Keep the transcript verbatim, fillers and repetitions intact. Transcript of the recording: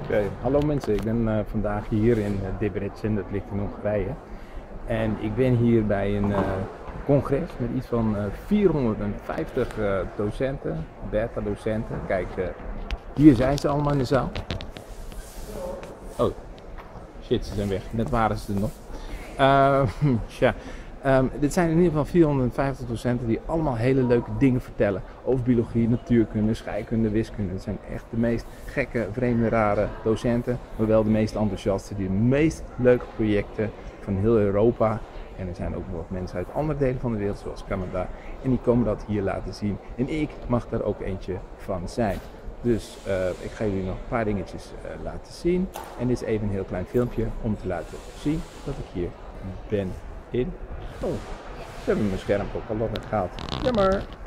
Okay. Hallo mensen, ik ben uh, vandaag hier in uh, Debrecen, dat ligt in Hongarije. En ik ben hier bij een uh, congres met iets van uh, vierhonderdvijftig uh, docenten, beta-docenten. Kijk, uh, hier zijn ze allemaal in de zaal. Oh, shit, ze zijn weg. Net waren ze er nog. Uh, tja. Um, dit zijn in ieder geval vierhonderdvijftig docenten die allemaal hele leuke dingen vertellen over biologie, natuurkunde, scheikunde, wiskunde. Het zijn echt de meest gekke, vreemde, rare docenten, maar wel de meest enthousiaste, die de meest leuke projecten van heel Europa. En er zijn ook nog mensen uit andere delen van de wereld, zoals Canada, en die komen dat hier laten zien. En ik mag daar ook eentje van zijn. Dus uh, ik ga jullie nog een paar dingetjes uh, laten zien. En dit is even een heel klein filmpje om te laten zien dat ik hier ben in. Oh, ze hebben mijn scherm ook al net gehaald. Jammer.